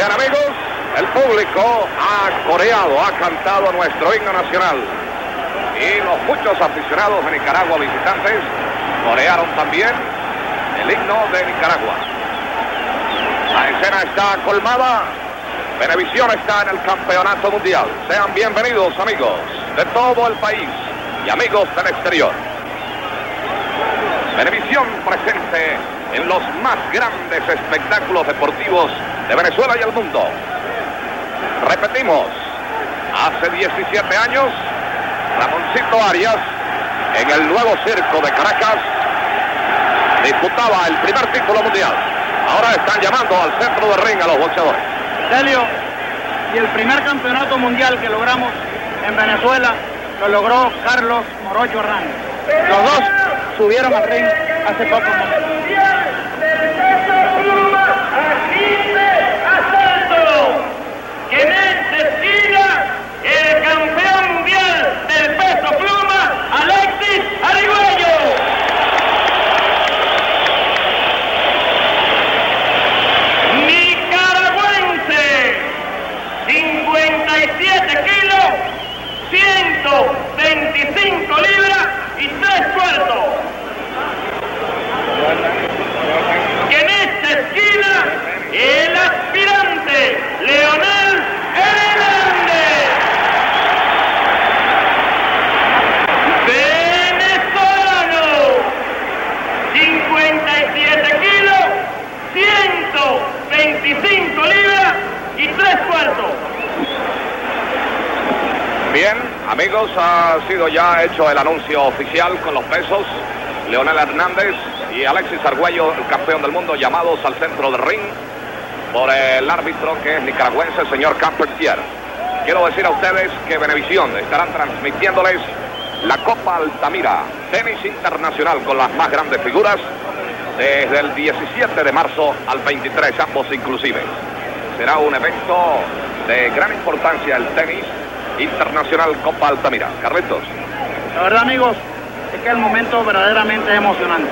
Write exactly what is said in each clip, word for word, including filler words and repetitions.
Bien, amigos, el público ha coreado, ha cantado nuestro himno nacional. Y los muchos aficionados de Nicaragua visitantes corearon también el himno de Nicaragua. La escena está colmada. Venevisión está en el campeonato mundial. Sean bienvenidos, amigos de todo el país y amigos del exterior. Venevisión presente en los más grandes espectáculos deportivos de Venezuela y el mundo. Repetimos, hace diecisiete años, Ramoncito Arias, en el nuevo circo de Caracas, disputaba el primer título mundial. Ahora están llamando al centro de ring a los boxeadores. Delio, y el primer campeonato mundial que logramos en Venezuela lo logró Carlos Morocho Hernández. Los dos subieron al ring hace pocos momentos. Que en esta esquina el campeón mundial del peso pluma, Alexis Argüello. Nicaragüense, cincuenta y siete kilos, ciento veinticinco libras y tres cuartos. Que en esta esquina el aspirante Leonel Hernández, venezolano, cincuenta y siete kilos, ciento veinticinco libras y tres cuartos. Bien, amigos, ha sido ya hecho el anuncio oficial con los pesos. Leonel Hernández y Alexis Argüello, el campeón del mundo, llamados al centro del ring por el árbitro, que es nicaragüense, el señor Campertier. Quiero decir a ustedes que Venevisión estarán transmitiéndoles la Copa Altamira, tenis internacional con las más grandes figuras, desde el diecisiete de marzo al veintitrés, ambos inclusive. Será un evento de gran importancia, el tenis internacional Copa Altamira. Carlitos. La verdad, amigos, es que el momento verdaderamente es emocionante.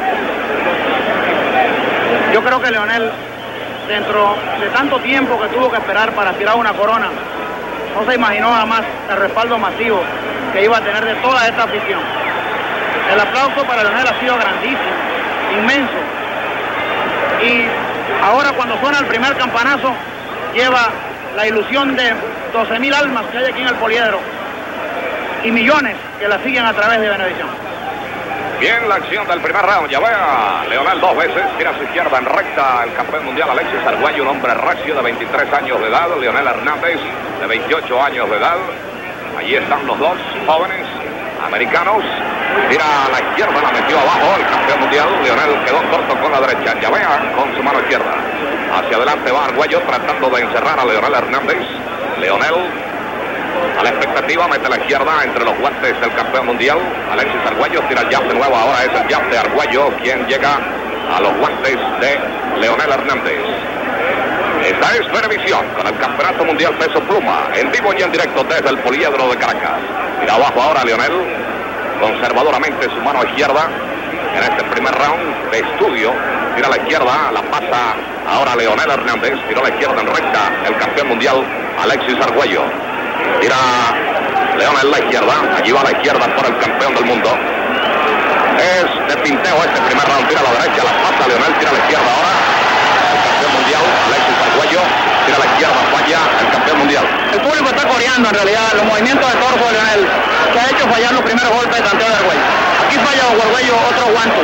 Yo creo que Leonel, dentro de tanto tiempo que tuvo que esperar para aspirar una corona, no se imaginó jamás el respaldo masivo que iba a tener de toda esta afición. El aplauso para Leonel ha sido grandísimo, inmenso. Y ahora, cuando suena el primer campanazo, lleva la ilusión de doce mil almas que hay aquí en el poliedro y millones que la siguen a través de Venevisión. Bien, la acción del primer round. Ya vea, Leonel dos veces, tira a su izquierda en recta el campeón mundial Alexis Argüello, un hombre recio de veintitrés años de edad. Leonel Hernández, de veintiocho años de edad. Allí están los dos jóvenes americanos. Tira a la izquierda, la metió abajo el campeón mundial. Leonel quedó corto con la derecha. Ya vea, con su mano izquierda. Hacia adelante va Argüello tratando de encerrar a Leonel Hernández. Leonel, a la expectativa, mete la izquierda entre los guantes del campeón mundial. Alexis Argüello tira el jab de nuevo. Ahora es el jab de Argüello quien llega a los guantes de Leonel Hernández. Esta es Venevisión con el campeonato mundial peso pluma, en vivo y en directo desde el poliedro de Caracas. Tira abajo ahora Leonel, conservadoramente su mano izquierda en este primer round de estudio. Tira a la izquierda, la pasa ahora Leonel Hernández. Tiró a la izquierda en recta el campeón mundial Alexis Argüello. Tira Leonel la izquierda, allí va a la izquierda por el campeón del mundo. Es de pinteo este primer round, tira a la derecha, la pasa Leonel, tira a la izquierda ahora. El campeón mundial, Alexis Argüello, tira a la izquierda, falla el campeón mundial. El público está coreando en realidad los movimientos de torso de Leonel, que ha hecho fallar los primeros golpes de tanteo de Argüello. Aquí falla Argüello otro guante.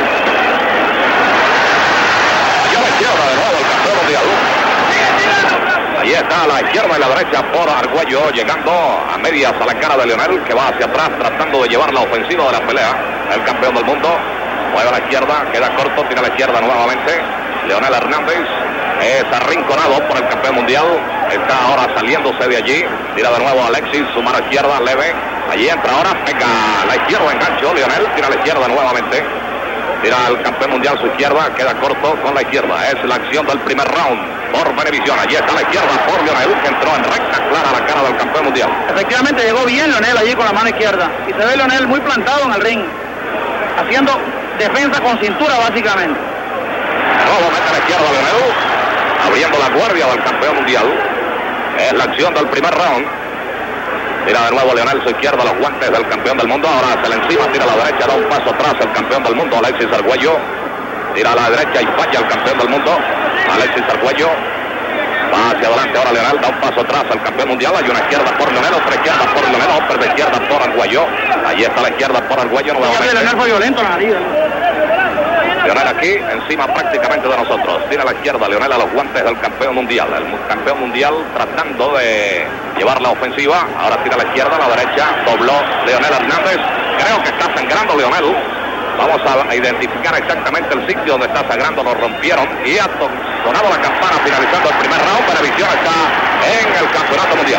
Allí a la izquierda de nuevo el campeón mundial. Allí está a la izquierda y la derecha por Argüello, llegando a medias a la cara de Leonel, que va hacia atrás tratando de llevar la ofensiva de la pelea. El campeón del mundo mueve a la izquierda, queda corto, tira a la izquierda nuevamente. Leonel Hernández es arrinconado por el campeón mundial. Está ahora saliéndose de allí. Tira de nuevo a Alexis, su mano izquierda leve. Allí entra ahora, pega a la izquierda, engancho. Leonel tira a la izquierda nuevamente. Tira al campeón mundial su izquierda, queda corto con la izquierda. Es la acción del primer round por Venevisión. Allí está la izquierda por Leonel, que entró en recta clara a la cara del campeón mundial. Efectivamente llegó bien Leonel allí con la mano izquierda. Y se ve Leonel muy plantado en el ring, haciendo defensa con cintura básicamente. De nuevo mete a la izquierda Leonel, abriendo la guardia del campeón mundial. Es la acción del primer round. Tira de nuevo Leonel a su izquierda, los guantes del campeón del mundo. Ahora se le encima, tira a la derecha, da un paso atrás el campeón del mundo, Alexis Arguello. Tira a la derecha y falla el campeón del mundo, Alexis Arguello. Va hacia adelante ahora Leonel, da un paso atrás al campeón mundial. Hay una izquierda por Leonel, otra izquierda por Leonel, otra de izquierda por Arguello. Allí está la izquierda por Arguello nuevamente. Leonel fue violento en la nariz. Leonel aquí, encima prácticamente de nosotros. Tira a la izquierda, Leonel a los guantes del campeón mundial. El campeón mundial tratando de llevar la ofensiva. Ahora tira a la izquierda, a la derecha. Dobló Leonel Hernández. Creo que está sangrando Leonel. Vamos a identificar exactamente el sitio donde está sangrando. Lo rompieron y ha sonado la campana finalizando el primer round. Venevisión está en el campeonato mundial.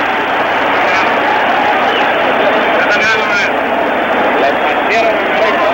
Le partieron el derecho.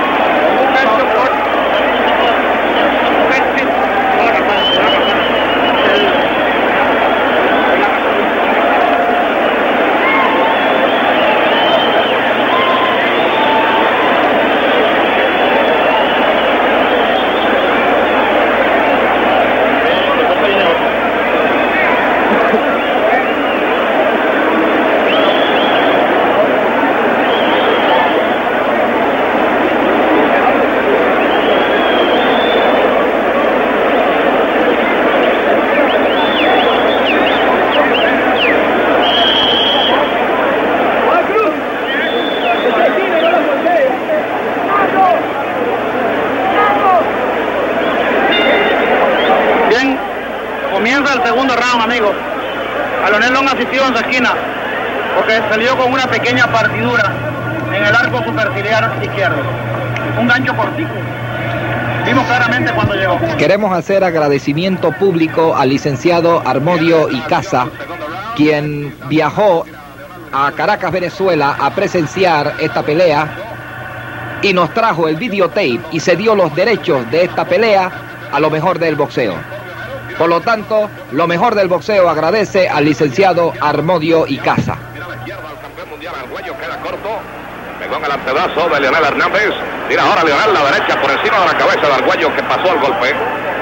Comienza el segundo round, amigos. A Leonel no asistió en su esquina porque salió con una pequeña partidura en el arco superciliar izquierdo. Un gancho cortico. Vimos claramente cuando llegó. Queremos hacer agradecimiento público al licenciado Armodio Icaza, quien viajó a Caracas, Venezuela, a presenciar esta pelea y nos trajo el videotape y se dio los derechos de esta pelea a lo mejor del boxeo. Por lo tanto, lo mejor del boxeo agradece al licenciado Armodio Icaza. Tira a la izquierda al campeón mundial, Arguello queda corto. Pegó en el antebrazo de Leonel Hernández. Tira ahora Leonel la derecha por encima de la cabeza de Arguello que pasó el golpe.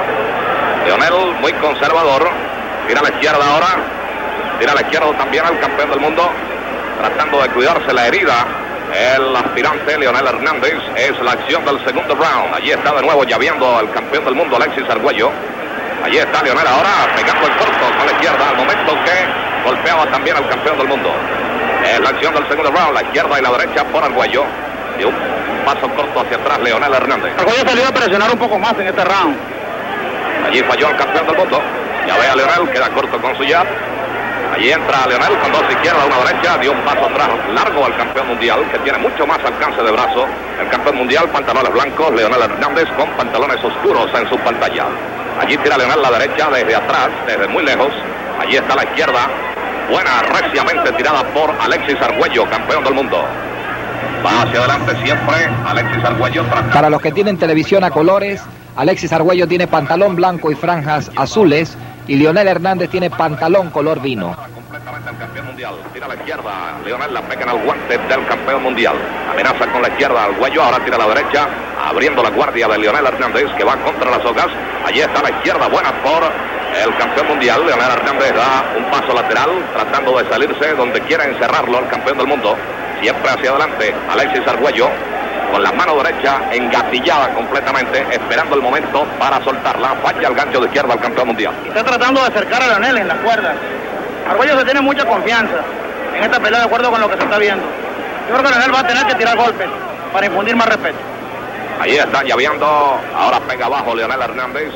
Leonel muy conservador. Tira a la izquierda ahora. Tira a la izquierda también al campeón del mundo. Tratando de cuidarse la herida. El aspirante Leonel Hernández. Es la acción del segundo round. Allí está de nuevo llaveando al campeón del mundo, Alexis Arguello. Allí está Leonel ahora pegando el corto con la izquierda al momento que golpeaba también al campeón del mundo. Es la acción del segundo round, la izquierda y la derecha por Arguello. Y un paso corto hacia atrás Leonel Hernández. Arguello salió a presionar un poco más en este round. Allí falló el campeón del mundo. Ya ve a Leonel, queda corto con su jab. Allí entra Leonel con dos izquierdas, una derecha, dio un paso atrás largo al campeón mundial, que tiene mucho más alcance de brazo. El campeón mundial, pantalones blancos, Leonel Hernández con pantalones oscuros en su pantalla. Allí tira Leonel la derecha desde atrás, desde muy lejos. Allí está la izquierda, buena, reciamente tirada por Alexis Arguello, campeón del mundo. Va hacia adelante siempre Alexis Arguello. Para los que tienen televisión a colores, Alexis Arguello tiene pantalón blanco y franjas azules y Leonel Hernández tiene pantalón color vino. Completamente el campeón mundial. Tira a la izquierda, Leonel la pega en el guante del campeón mundial. Amenaza con la izquierda Arguello, ahora tira a la derecha, abriendo la guardia de Leonel Hernández que va contra las hojas. Allí está la izquierda, buena por el campeón mundial. Leonel Hernández da un paso lateral, tratando de salirse donde quiera encerrarlo al campeón del mundo. Siempre hacia adelante, Alexis Arguello, con la mano derecha engatillada completamente, esperando el momento para soltarla. Falla el gancho de izquierda al campeón mundial. Está tratando de acercar a Leonel en las cuerdas. Arguello se tiene mucha confianza en esta pelea de acuerdo con lo que se está viendo. Yo creo que Leonel va a tener que tirar golpes para infundir más respeto. Ahí está llaveando, ahora pega abajo Leonel Hernández.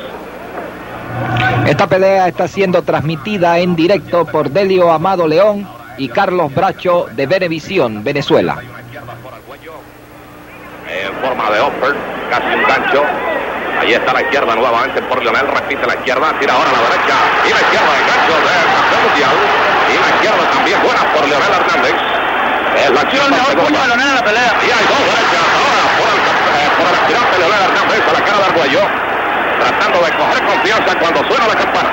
Esta pelea está siendo transmitida en directo por Delio Amado León y Carlos Bracho de Venevisión, Venezuela. En forma de offer, casi un gancho. Ahí está la izquierda nuevamente por Leonel, repite la izquierda, tira ahora a la derecha y la izquierda de gancho del campeón mundial. Y la izquierda también buena por Leonel Hernández. Es la acción de Leonel en la pelea. Y hay dos derechas ahora por el, eh, por el aspirante Leonel Hernández a la cara de Arguello, tratando de coger confianza cuando suena la campana.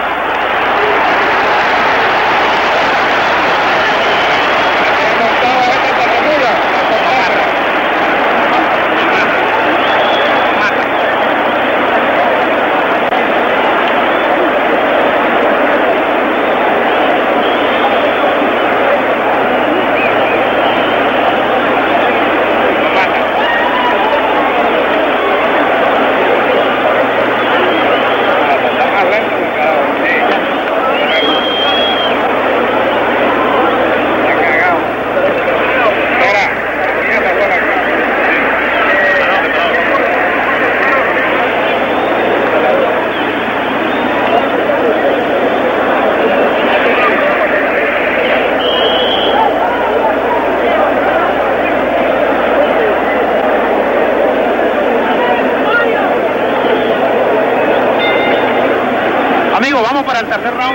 para el tercer round.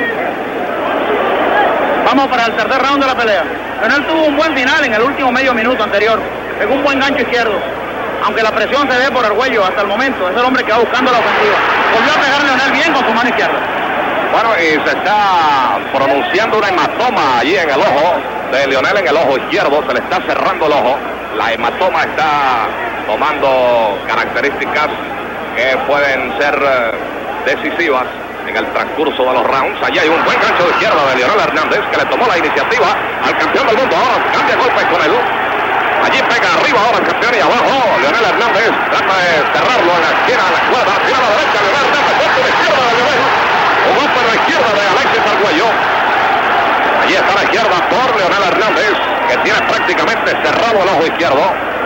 Vamos para el tercer round de la pelea. Leonel tuvo un buen final en el último medio minuto anterior. Pegó un buen gancho izquierdo. Aunque la presión se ve por Argüello hasta el momento. Es el hombre que va buscando la ofensiva. Volvió a pegar Leonel bien con su mano izquierda. Bueno, y se está pronunciando una hematoma allí en el ojo de Leonel, en el ojo izquierdo. Se le está cerrando el ojo. La hematoma está tomando características que pueden ser uh, decisivas en el transcurso de los rounds. Allí hay un buen gancho de izquierda de Leonel Hernández, que le tomó la iniciativa al campeón del mundo. Ahora cambia golpes con él. Allí pega arriba ahora el campeón y abajo Leonel Hernández trata de cerrarlo en la esquina, a la cuerda, tira a la derecha, Leonel Hernández, golpe de izquierda de Leonel, un golpe de la izquierda de Alexis Argüello. Allí está la izquierda por Leonel Hernández, que tiene prácticamente cerrado el ojo izquierdo.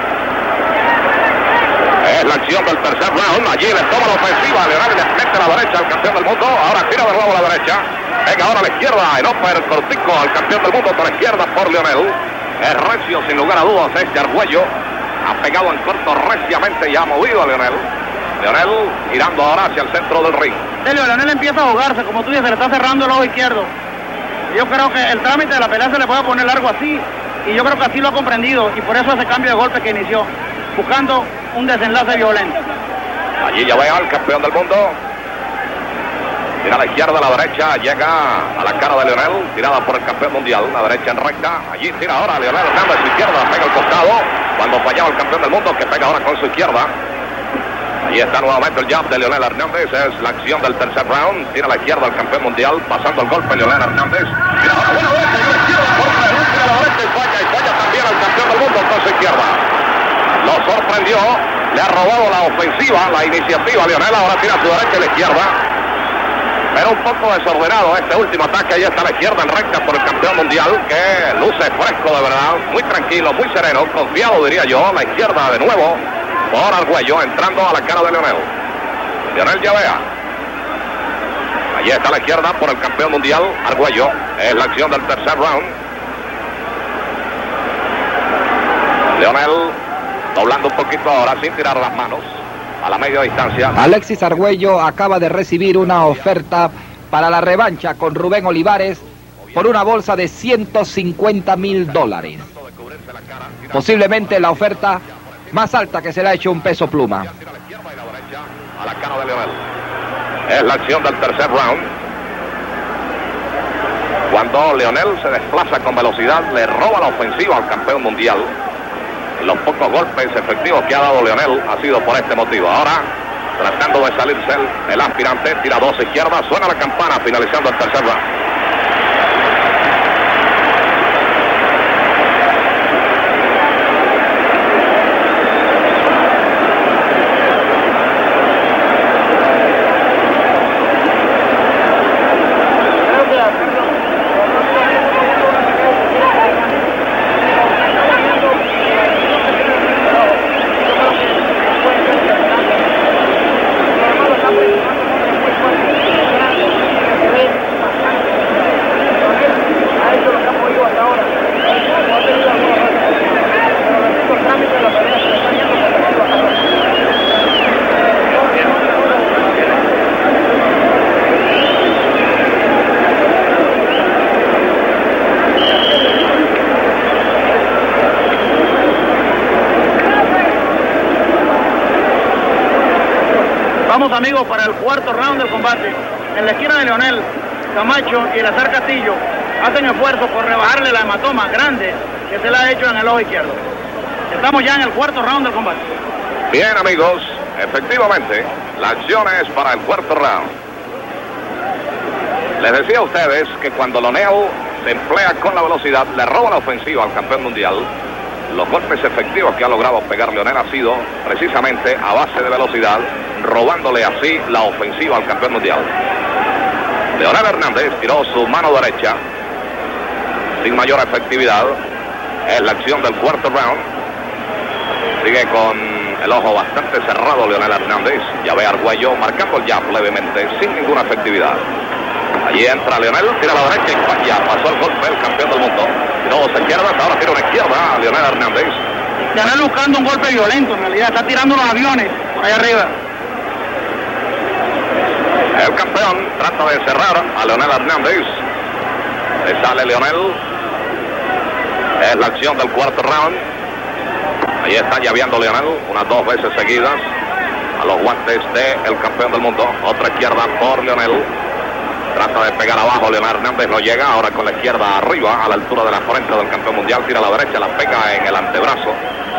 Es la acción del tercer round. Allí le toma la ofensiva. Leonel le mete a la derecha al campeón del mundo. Ahora tira de nuevo a la derecha. Venga ahora a la izquierda. En upper cortico al campeón del mundo por la izquierda por Leonel. Es recio sin lugar a dudas este Argüello. Ha pegado en corto reciamente y ha movido a Leonel. Leonel girando ahora hacia el centro del ring. Delio, Leonel empieza a ahogarse. Como tú dices, le está cerrando el ojo izquierdo. Yo creo que el trámite de la pelea se le puede poner largo así. Y yo creo que así lo ha comprendido. Y por eso ese cambio de golpe que inició, buscando un desenlace violento. Allí ya ve al campeón del mundo. Tira a la izquierda, a la derecha, llega a la cara de Leonel, tirada por el campeón mundial, una derecha en recta. Allí tira ahora Leonel Hernández, su izquierda, pega el costado. Cuando fallaba el campeón del mundo, que pega ahora con su izquierda. Allí está nuevamente el jab de Leonel Hernández, es la acción del tercer round. Tira a la izquierda al campeón mundial, pasando el golpe Leonel Hernández. Tira ahora buena derecha, y la izquierda por Leonel, tira a la derecha y falla, y falla también al campeón del mundo con su izquierda. Lo sorprendió, le ha robado la ofensiva, la iniciativa a Leonel, ahora tira a su derecha y la izquierda. Pero un poco desordenado este último ataque. Ahí está a la izquierda en recta por el campeón mundial, que luce fresco de verdad, muy tranquilo, muy sereno, confiado diría yo. La izquierda de nuevo por Argüello, entrando a la cara de Leonel. Leonel ya vea. Allí está a la izquierda por el campeón mundial, Argüello. Es la acción del tercer round. Leonel doblando un poquito ahora sin tirar las manos. A la media distancia. Alexis Argüello acaba de recibir una oferta para la revancha con Rubén Olivares por una bolsa de ciento cincuenta mil dólares. Posiblemente la oferta más alta que se le ha hecho un peso pluma. A la cara de Leonel. Es la acción del tercer round. Cuando Leonel se desplaza con velocidad, le roba la ofensiva al campeón mundial. Los pocos golpes efectivos que ha dado Leonel ha sido por este motivo. Ahora, tratando de salirse el, el aspirante, tira dos izquierdas, suena la campana, finalizando el tercer round. Vamos amigos para el cuarto round del combate. En la esquina de Leonel, Camacho y Eleazar Castillo hacen esfuerzo por rebajarle la hematoma grande que se le ha hecho en el ojo izquierdo. Estamos ya en el cuarto round del combate. Bien amigos, efectivamente, la acción es para el cuarto round. Les decía a ustedes que cuando Leonel se emplea con la velocidad, le roba la ofensiva al campeón mundial. Los golpes efectivos que ha logrado pegar Leonel ha sido precisamente a base de velocidad, robándole así la ofensiva al campeón mundial. Leonel Hernández tiró su mano derecha sin mayor efectividad. Es la acción del cuarto round. Sigue con el ojo bastante cerrado Leonel Hernández. Ya ve a Argüello marcando el jab levemente, sin ninguna efectividad. Allí entra Leonel, tira a la derecha y falla. Pasó el golpe el campeón del mundo. Tiró dos izquierdas, ahora tira una izquierda a Leonel Hernández. Leonel buscando un golpe violento, en realidad está tirando los aviones por allá arriba. El campeón trata de cerrar a Leonel Hernández. Le sale Leonel. Es la acción del cuarto round. Ahí está llaveando Leonel unas dos veces seguidas a los guantes del campeón del mundo. Otra izquierda por Leonel. Trata de pegar abajo, Leonel Hernández no llega. Ahora con la izquierda arriba, a la altura de la frente del campeón mundial. Tira a la derecha, la pega en el antebrazo.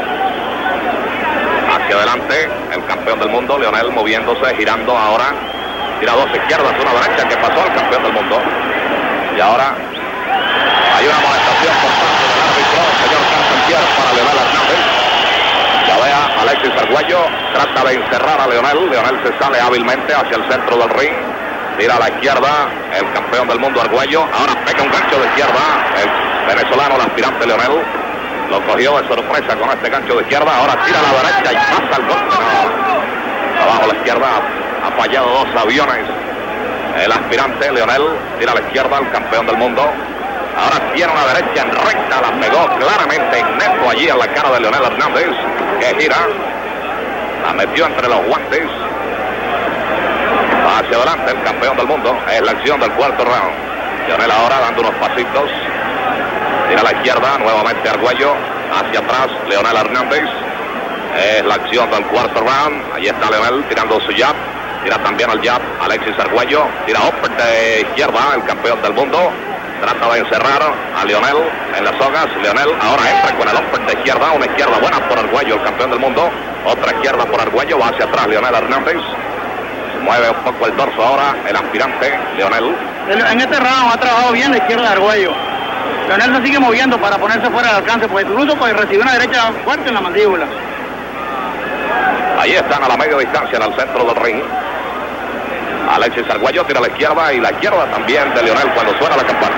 Hacia adelante, el campeón del mundo, Leonel moviéndose, girando ahora. Tira dos izquierdas, una derecha que pasó al campeón del mundo. Y ahora hay una amonestación por parte del árbitro, señor Carpentier, para Leonel Hernández. Ya vea, Alexis Arguello trata de encerrar a Leonel. Leonel se sale hábilmente hacia el centro del ring. Tira a la izquierda, el campeón del mundo Arguello. Ahora pega un gancho de izquierda. El venezolano, el aspirante Leonel, lo cogió de sorpresa con este gancho de izquierda. Ahora tira a la derecha y pasa el golpe. No. Abajo a la izquierda ha fallado dos aviones. El aspirante Leonel tira a la izquierda, el campeón del mundo. Ahora tiene una derecha en recta, la pegó claramente en neto allí en la cara de Leonel Hernández, que gira. La metió entre los guantes. Hacia adelante el campeón del mundo. Es la acción del cuarto round. Leonel ahora dando unos pasitos. Tira a la izquierda, nuevamente Arguello. Hacia atrás, Leonel Hernández. Es la acción del cuarto round. Ahí está Leonel tirando su jab. Tira también al jab Alexis Arguello. Tira upper de izquierda, el campeón del mundo. Trata de encerrar a Leonel en las sogas. Leonel ahora entra con el upper de izquierda. Una izquierda buena por Arguello, el campeón del mundo. Otra izquierda por Arguello. Va hacia atrás Leonel Hernández. Mueve un poco el dorso ahora el aspirante Leonel. En este round ha trabajado bien la izquierda de Arguello. Leonel se sigue moviendo para ponerse fuera del alcance, pues incluso pues recibió una derecha fuerte en la mandíbula. Ahí están a la media distancia en el centro del ring. Alexis Arguello tira a la izquierda y la izquierda también de Leonel cuando suena la campana.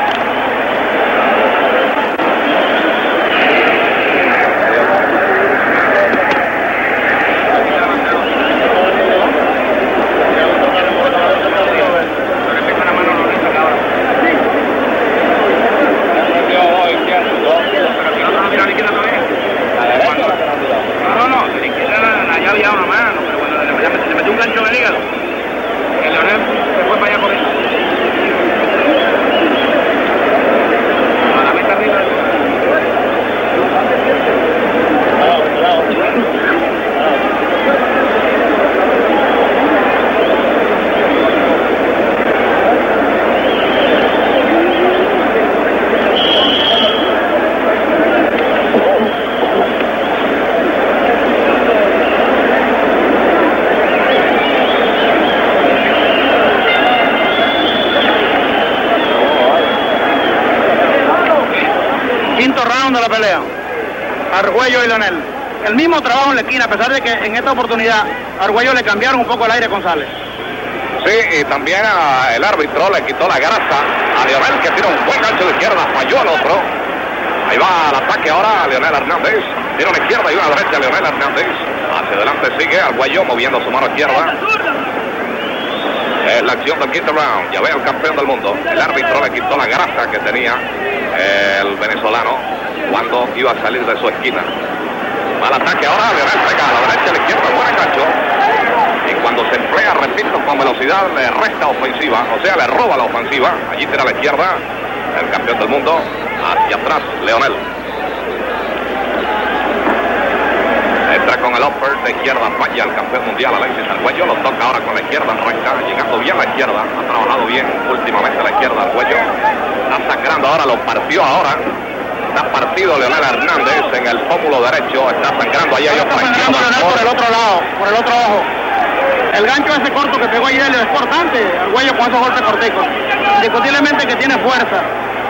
De la pelea, Arguello y Leonel. El mismo trabajo en la esquina, a pesar de que en esta oportunidad Arguello le cambiaron un poco el aire a González. Sí, y también a el árbitro le quitó la grasa a Leonel, que tira un buen gancho de izquierda, falló al otro. Ahí va al ataque ahora Leonel Hernández. Tira una izquierda y una derecha Leonel Hernández. Hacia adelante sigue Arguello moviendo su mano izquierda. Es la acción del quinto round. Ya ve al campeón del mundo. El árbitro le quitó la grasa que tenía el venezolano cuando iba a salir de su esquina. Al ataque ahora, Leonel pega a la derecha, a la izquierda, buen gancho. Y cuando se emplea, repito, con velocidad, le resta ofensiva, o sea, le roba la ofensiva. Allí tira a la izquierda, el campeón del mundo, hacia atrás, Leonel. Entra con el upper de izquierda, falla el campeón mundial, Alexis Arguello. Lo toca ahora con la izquierda en recta, llegando bien a la izquierda. Ha trabajado bien últimamente a la izquierda, Arguello. Está sangrando ahora, lo partió ahora. Está partido Leonel Hernández en el pómulo derecho, está sangrando, ahí hay otra izquierda por el otro lado, por el otro ojo. El gancho ese corto que pegó ayer es cortante, Arguello con esos golpes corticos. Indiscutiblemente que tiene fuerza.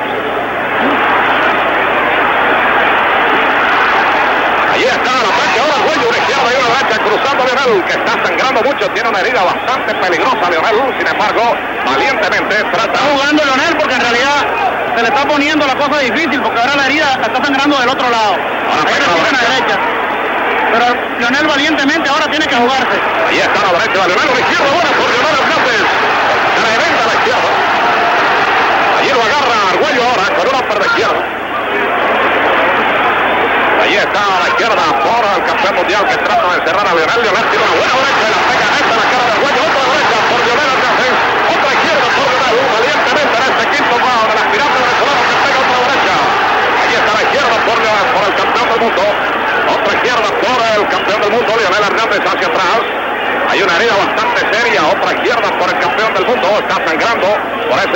Ahí está el ataque ahora, Arguello, una izquierda y una derecha cruzando Leonel, que está sangrando mucho, tiene una herida bastante peligrosa Leonel, sin embargo, valientemente trata. Está jugando Leonel porque en realidad se le está poniendo la cosa difícil, porque ahora la herida la está sangrando del otro lado. Ahora pega la derecha. derecha. Pero Leonel valientemente ahora tiene que jugarse. Ahí está la derecha de Leonel, una izquierda buena por Leonel Hernández. Tremenda la izquierda. Allí lo agarra Arguello ahora con una upper de izquierda. Ahí está a la izquierda por el campeón mundial que trata de encerrar a Leonel. Leonel tiene una buena derecha y la pega esta a la cara de Arguello. Otra derecha por Leonel Hernández.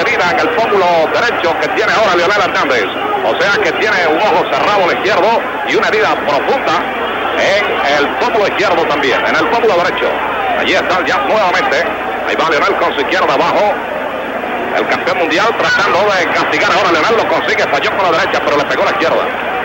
fuerte herida en el pómulo derecho que tiene ahora Leonel Hernández. O sea que tiene un ojo cerrado al izquierdo y una herida profunda en el pómulo izquierdo también, en el pómulo derecho. Allí está ya nuevamente. Ahí va Leonel con su izquierda abajo. El campeón mundial tratando de castigar ahora. Leonel lo consigue, falló con la derecha, pero le pegó la izquierda.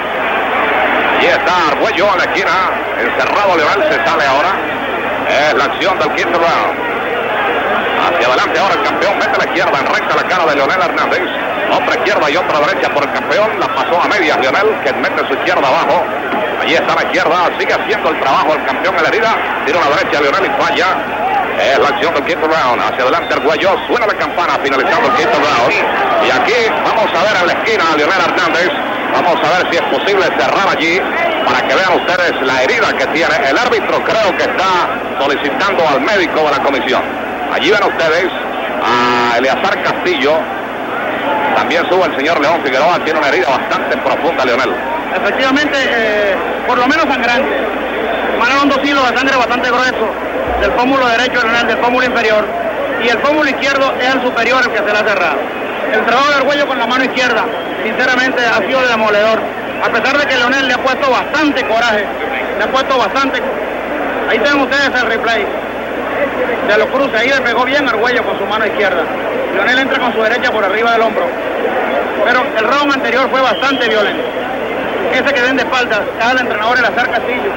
Allí está Argüello en la esquina, encerrado Leonel, se sale ahora. Es la acción del quinto round. Hacia adelante ahora el campeón, mete la izquierda en recta la cara de Leonel Hernández. Otra izquierda y otra derecha por el campeón. La pasó a medias Leonel, que mete su izquierda abajo. Allí está la izquierda, sigue haciendo el trabajo el campeón en la herida. Tira una derecha Leonel y falla. Es la acción del quinto round. Hacia adelante Argüello, suena la campana finalizando el quinto round. Y aquí vamos a ver en la esquina a Leonel Hernández. Vamos a ver si es posible cerrar allí para que vean ustedes la herida que tiene. El árbitro creo que está solicitando al médico de la comisión. Allí ven ustedes a Eleazar Castillo. También sube el señor León Figueroa. Tiene una herida bastante profunda, Leonel. Efectivamente, eh, por lo menos sangrante. Manaron dos hilos de sangre bastante grueso del pómulo derecho, Leonel, del pómulo inferior. Y el pómulo izquierdo es el superior, el que se le ha cerrado. El trabajo de Argüello con la mano izquierda, sinceramente, ha sido demoledor. A pesar de que Leonel le ha puesto bastante coraje, le ha puesto bastante. Ahí tienen ustedes el replay de los cruces. Ahí le pegó bien Argüello con su mano izquierda. Leonel entra con su derecha por arriba del hombro. Pero el round anterior fue bastante violento. Ese que ven de espaldas es el entrenador Eleazar Castillo,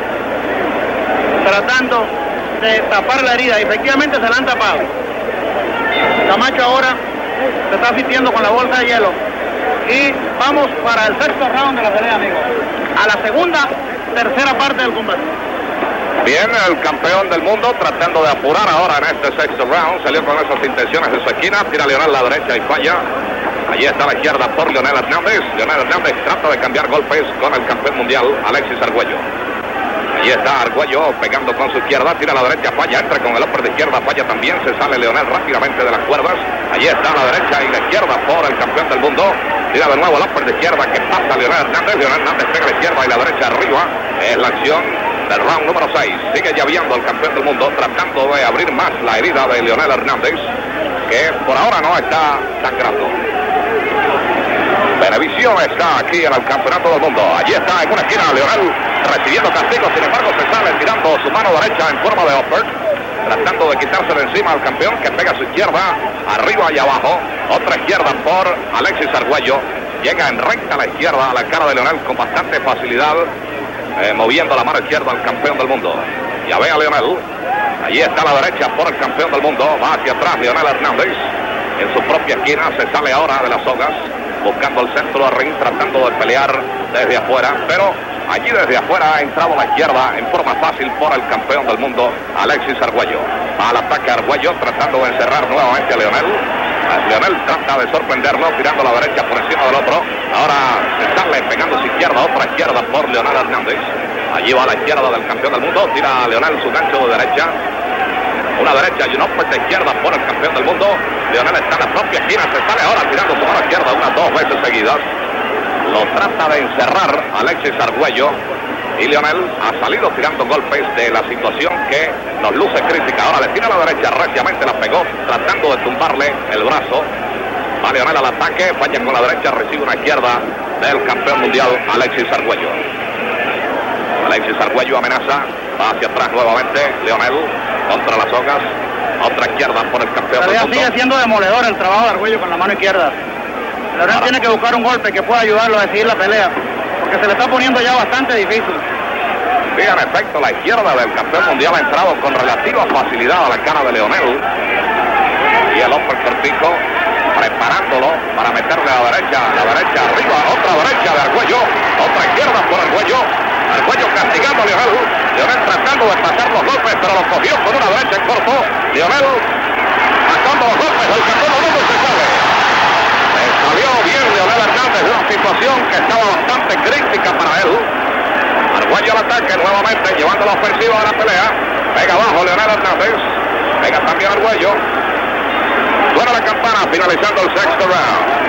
tratando de tapar la herida. Y efectivamente se la han tapado. Camacho ahora se está asistiendo con la bolsa de hielo. Y vamos para el sexto round de la pelea, amigos. A la segunda, tercera parte del combate. Bien, el campeón del mundo tratando de apurar ahora en este sexto round. Salió con esas intenciones de su esquina. Tira Leonel a la derecha y falla. Allí está la izquierda por Leonel Hernández. Leonel Hernández trata de cambiar golpes con el campeón mundial Alexis Argüello. Allí está Argüello pegando con su izquierda, tira a la derecha, falla, entra con el upper de izquierda, falla también, se sale Leonel rápidamente de las cuerdas. Allí está la derecha y la izquierda por el campeón del mundo. Tira de nuevo el upper de izquierda que pasa Leonel Hernández. Leonel Hernández pega a la izquierda y la derecha arriba. Es la acción del round número seis. Sigue llaveando el campeón del mundo, tratando de abrir más la herida de Leonel Hernández, que por ahora no está sangrando. Venevisión está aquí en el campeonato del mundo. Allí está en una esquina Leonel recibiendo castigo, sin embargo se sale tirando su mano derecha en forma de upper, tratando de quitarse de encima al campeón, que pega a su izquierda, arriba y abajo. Otra izquierda por Alexis Argüello. Llega en recta a la izquierda a la cara de Leonel con bastante facilidad, eh, moviendo la mano izquierda al campeón del mundo. Ya ve a Leonel. Allí está la derecha por el campeón del mundo. Va hacia atrás Leonel Hernández. En su propia esquina se sale ahora de las sogas, buscando el centro del ring, tratando de pelear desde afuera, pero allí desde afuera ha entrado a la izquierda en forma fácil por el campeón del mundo, Alexis Argüello. Va al ataque Argüello, tratando de encerrar nuevamente a Leonel. Leonel trata de sorprenderlo, tirando la derecha por encima del otro. Ahora se sale pegando su izquierda, otra izquierda por Leonel Hernández. Allí va a la izquierda del campeón del mundo, tira a Leonel su gancho de derecha. Una derecha y una oferta izquierda por el campeón del mundo. Leonel está en la propia esquina, se sale ahora tirando su mano izquierda unas dos veces seguidas. Lo trata de encerrar Alexis Argüello. Y Leonel ha salido tirando golpes de la situación que nos luce crítica. Ahora le tira a la derecha, reciamente la pegó, tratando de tumbarle el brazo. Va Leonel al ataque, falla con la derecha, recibe una izquierda del campeón mundial Alexis Argüello. Alexis Argüello amenaza, va hacia atrás nuevamente, Leonel contra las sogas, otra izquierda por el campeón del mundo. Sigue siendo demoledor el trabajo de Argüello con la mano izquierda. Leonel Ahora. tiene que buscar un golpe que pueda ayudarlo a decidir la pelea, porque se le está poniendo ya bastante difícil. Sí, en efecto, la izquierda del campeón mundial ha entrado con relativa facilidad a la cara de Leonel. Y el upper cortico, preparándolo para meterle a la derecha, la derecha arriba, otra derecha de Argüello, otra izquierda por Argüello. Argüello castigando a Leonel. Leonel tratando de pasar los golpes, pero los cogió con una derecha en corto. Leonel pasando los golpes, el campeón del mundo se sale. Le salió bien Leonel Hernández de una situación que estaba bastante crítica para él. Argüello al ataque nuevamente, llevando la ofensiva de la pelea. Pega abajo Leonel Hernández. Pega también Argüello. Suena la campana, finalizando el sexto round.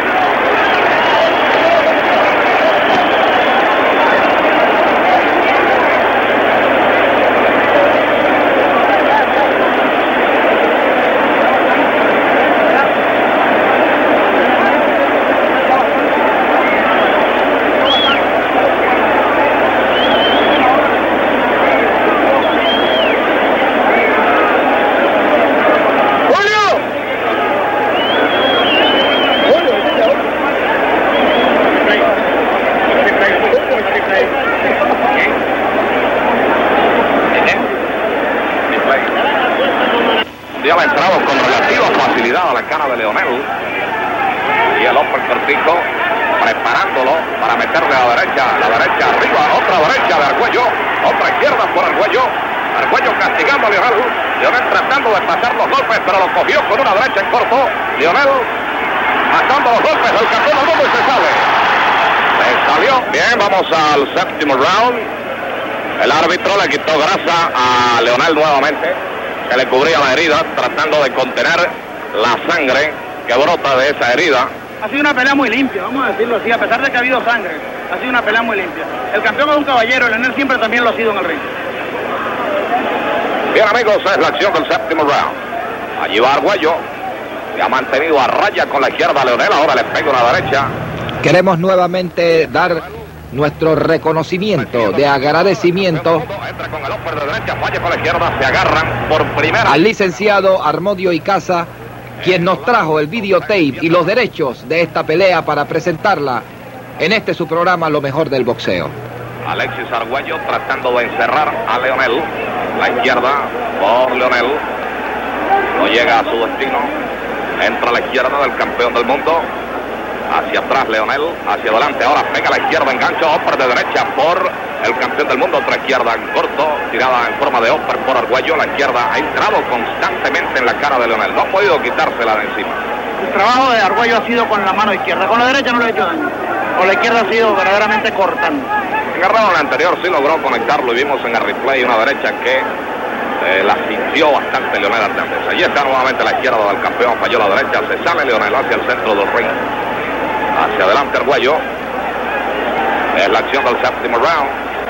había entrado con relativa facilidad a la cara de Leonel. Y el upper cortico preparándolo para meterle a la derecha, la derecha arriba, otra derecha de Argüello, otra izquierda por Argüello. Argüello castigando a Leonel. Leonel tratando de pasar los golpes, pero lo cogió con una derecha en corto. Leonel pasando los golpes del campeón del mundo y se sale. Se salió. Bien, vamos al séptimo round. El árbitro le quitó grasa a Leonel nuevamente, que le cubría la herida, tratando de contener la sangre que brota de esa herida. Ha sido una pelea muy limpia, vamos a decirlo así, a pesar de que ha habido sangre. Ha sido una pelea muy limpia. El campeón es un caballero, Leonel siempre también lo ha sido en el ring. Bien, amigos, es la acción del séptimo round. Allí va Argüello, que ha mantenido a raya con la izquierda a Leonel, ahora le pega una derecha. Queremos nuevamente dar nuestro reconocimiento de agradecimiento Entra con el upper de derecha, falla con la izquierda, se agarran por primera. al licenciado Armodio Icaza, quien nos trajo el videotape y los derechos de esta pelea para presentarla en este su programa Lo Mejor del Boxeo. Alexis Argüello tratando de encerrar a Leonel. La izquierda por Leonel. No llega a su destino. Entra a la izquierda del campeón del mundo. Hacia atrás Leonel, hacia adelante. Ahora pega a la izquierda, engancha, upper de derecha por el campeón del mundo. Otra izquierda en corto, tirada en forma de upper por Argüello. La izquierda ha entrado constantemente en la cara de Leonel. No ha podido quitársela de encima. El trabajo de Argüello ha sido con la mano izquierda. Con la derecha no le ha hecho daño. Con la izquierda ha sido verdaderamente cortando. En el round anterior sí logró conectarlo y vimos en el replay una derecha que eh, la sintió bastante Leonel Hernández. Allí está nuevamente la izquierda del campeón, falló la derecha, se sale Leonel hacia el centro del ring. Hacia adelante Argüello. Es la acción del séptimo round.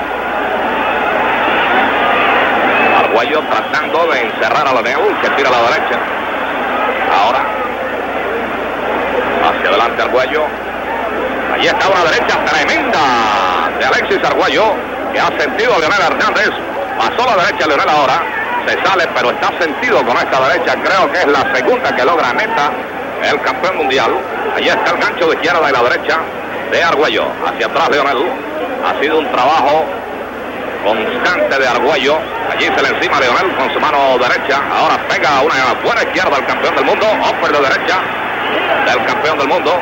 Argüello tratando de encerrar a Leonel, que tira a la derecha. Ahora hacia adelante Argüello. Allí está una derecha tremenda de Alexis Argüello, que ha sentido a Leonel Hernández. Pasó la derecha Leonel ahora. Se sale, pero está sentido con esta derecha. Creo que es la segunda que logra neta el campeón mundial. Allí está el gancho de izquierda y la derecha de Argüello. Hacia atrás Leonel. Ha sido un trabajo constante de Argüello. Allí se le encima Leonel con su mano derecha. Ahora pega una buena izquierda al campeón del mundo. Upper de derecha del campeón del mundo.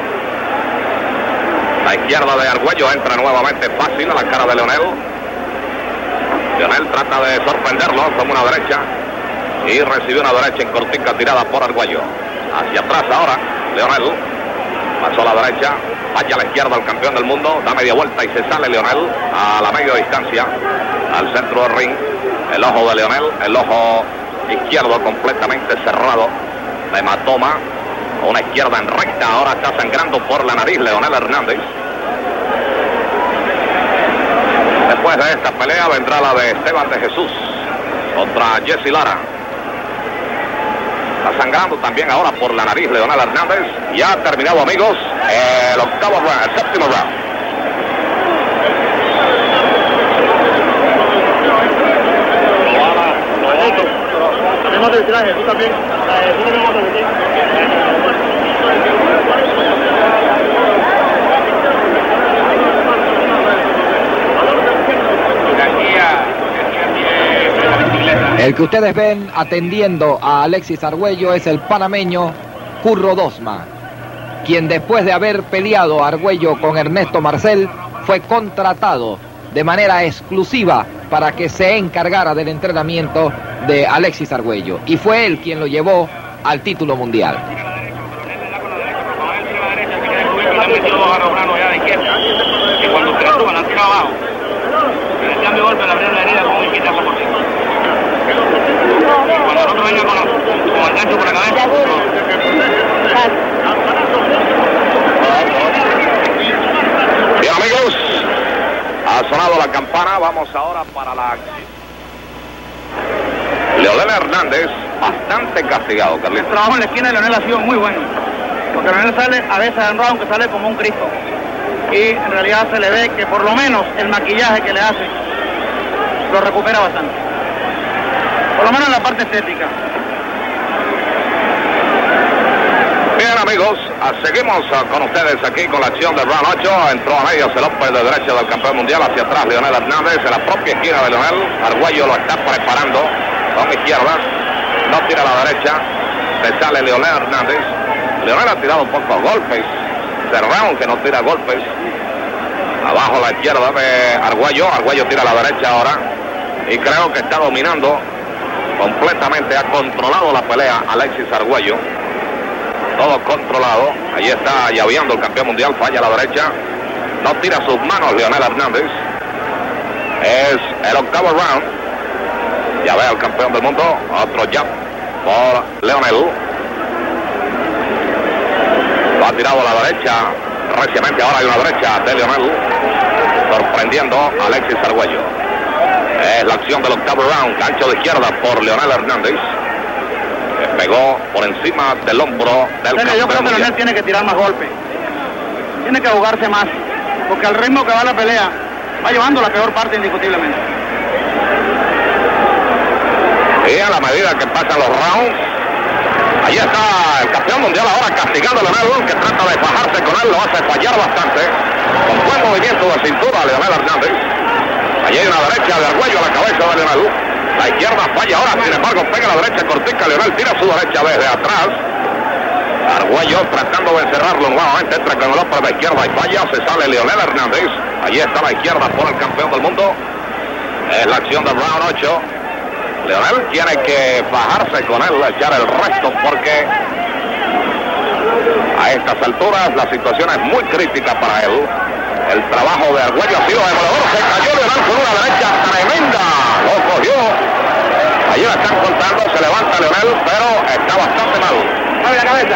La izquierda de Argüello entra nuevamente fácil a la cara de Leonel. Leonel trata de sorprenderlo con una derecha y recibió una derecha en cortica tirada por Argüello. Hacia atrás ahora Leonel. Pasó a la derecha, falla a la izquierda al campeón del mundo, da media vuelta y se sale Leonel a la media distancia, al centro del ring. El ojo de Leonel, el ojo izquierdo completamente cerrado. Hematoma, una izquierda en recta, ahora está sangrando por la nariz Leonel Hernández. Después de esta pelea vendrá la de Esteban de Jesús contra Jesse Lara. Está sangrando también ahora por la nariz Leonel Hernández. Ya ha terminado, amigos, el octavo round, el séptimo round. Tenemos el traje, tú también. El que ustedes ven atendiendo a Alexis Argüello es el panameño Curro Dosma, quien después de haber peleado a Argüello con Ernesto Marcel, fue contratado de manera exclusiva para que se encargara del entrenamiento de Alexis Argüello. Y fue él quien lo llevó al título mundial. Bien, amigos, ha sonado la campana. Vamos ahora para la acción. Leonel Hernández, bastante castigado, Carlitos. El trabajo en la esquina de Leonel ha sido muy bueno, porque Leonel sale a veces en round que sale como un Cristo, y en realidad se le ve que por lo menos el maquillaje que le hace lo recupera bastante, por lo menos en la parte estética. Bien, amigos, seguimos con ustedes aquí con la acción del round ocho. Entró a medias el upper de derecha del campeón mundial. Hacia atrás Leonel Hernández, en la propia esquina de Leonel. Argüello lo está preparando con izquierdas, no tira a la derecha. Se sale Leonel Hernández. Leonel ha tirado un poco golpes. Cerrón, que no tira golpes. Abajo a la izquierda de Arguello. Arguello tira a la derecha ahora. Y creo que está dominando completamente. Ha controlado la pelea Alexis Arguello. Todo controlado. Ahí está llaveando el campeón mundial. Falla a la derecha. No tira sus manos Leonel Hernández. Es el octavo round. Ya ve al campeón del mundo. Otro jab por Leonel. Lo ha tirado a la derecha. Recientemente ahora hay una derecha de Leonel. Sorprendiendo a Alexis Arguello. Es la acción del octavo round. Gancho de izquierda por Leonel Hernández. Que pegó por encima del hombro del Serio, yo creo que Leonel tiene que tirar más golpes. Tiene que jugarse más. Porque al ritmo que va la pelea, va llevando la peor parte indiscutiblemente. Y a la medida que pasan los rounds, ahí está el campeón mundial ahora castigando a Leonel, que trata de bajarse con él, lo hace fallar bastante. Con buen movimiento de cintura Leonel Hernández. Allí hay una derecha de Arguello a la cabeza de Leonel. La izquierda falla ahora, sin embargo pega a la derecha cortica. Leonel tira su derecha desde atrás. Arguello tratando de encerrarlo nuevamente, entra con el hombro de izquierda y falla. Se sale Leonel Hernández. Allí está la izquierda por el campeón del mundo. Es la acción del round ocho. Leonel tiene que bajarse con él, echar el resto, porque a estas alturas la situación es muy crítica para él. El trabajo de Arguello ha sido demoledor. Se cayó Leonel con una derecha tremenda. Lo cogió. Allí la están contando. Se levanta Leonel, pero está bastante mal. Mueve la cabeza.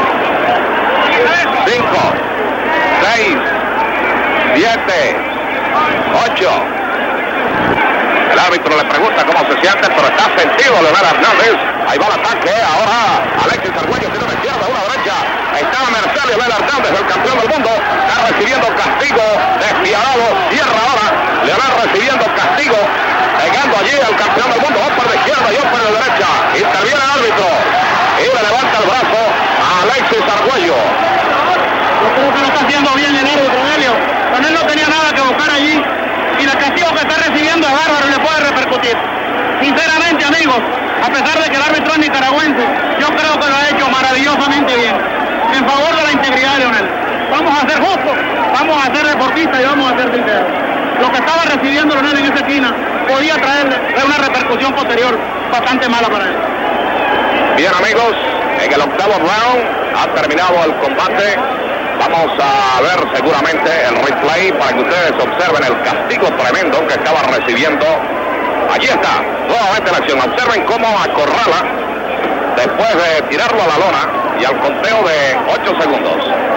Cinco, seis, siete, ocho. El árbitro le pregunta cómo se siente, pero está sentido Leonel Hernández. Ahí va el ataque. Ahora Alexis Arguello tiene una izquierda, una derecha. Está a merced Leonel Hernández, el campeón del mundo. Está recibiendo castigo despiadado. Cierra ahora. Leonel recibiendo castigo. Pegando allí al campeón del mundo. Hombre de izquierda y hombre de derecha. Interviene el árbitro. Y le levanta el brazo a Alexis Arguello. Yo creo que lo está haciendo bien el árbitro, Helio. Leonel no tenía nada que buscar allí. Y el castigo que está recibiendo es bárbaro y le puede repercutir. Sinceramente, amigos, a pesar de que el árbitro es nicaragüense, yo creo que lo ha hecho maravillosamente bien. En favor de la integridad de Leonel. Vamos a ser justos, vamos a ser deportistas y vamos a ser sinceros. Lo que estaba recibiendo Leonel en esa esquina podía traerle una repercusión posterior bastante mala para él. Bien, amigos, en el octavo round ha terminado el combate. Vamos a ver seguramente el replay para que ustedes observen el castigo tremendo que estaba recibiendo. Allí está, nuevamente la acción. Observen cómo acorrala después de tirarlo a la lona y al conteo de ocho segundos.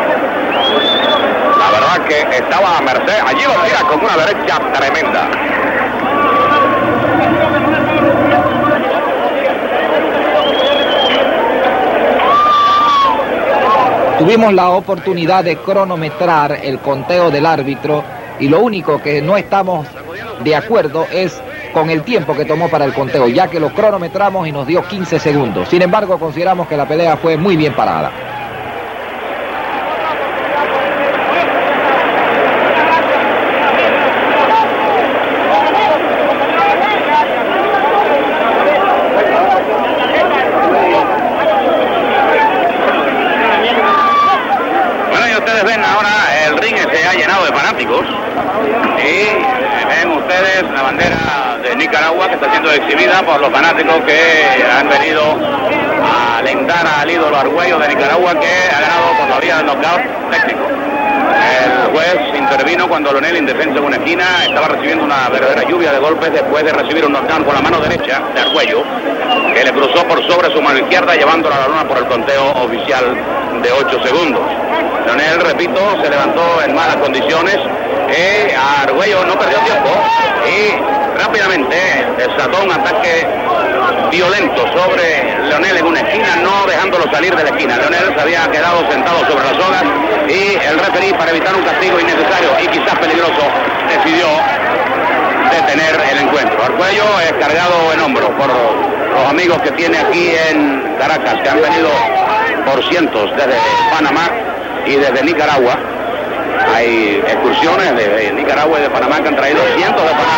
La verdad que estaba a merced. Allí lo tira con una derecha tremenda. Tuvimos la oportunidad de cronometrar el conteo del árbitro y lo único que no estamos de acuerdo es con el tiempo que tomó para el conteo, ya que lo cronometramos y nos dio quince segundos. Sin embargo, consideramos que la pelea fue muy bien parada. Y ven ustedes la bandera de Nicaragua que está siendo exhibida por los fanáticos que han venido a alentar al ídolo Arguello de Nicaragua, que ha ganado por la vía del knockout técnico. El juez intervino cuando Leonel, indefenso en una esquina, estaba recibiendo una verdadera lluvia de golpes después de recibir un knockout con la mano derecha de Arguello, que le cruzó por sobre su mano izquierda, llevándola a la lona por el conteo oficial de ocho segundos. Leonel, repito, se levantó en malas condiciones. Eh, Arguello no perdió tiempo y rápidamente desató un ataque violento sobre Leonel en una esquina, no dejándolo salir de la esquina. Leonel se había quedado sentado sobre las sogas y el referí, para evitar un castigo innecesario y quizás peligroso, decidió detener el encuentro. Arguello es cargado en hombros por los amigos que tiene aquí en Caracas, que han venido por cientos desde Panamá y desde Nicaragua. Hay excursiones de Nicaragua y de Panamá que han traído cientos de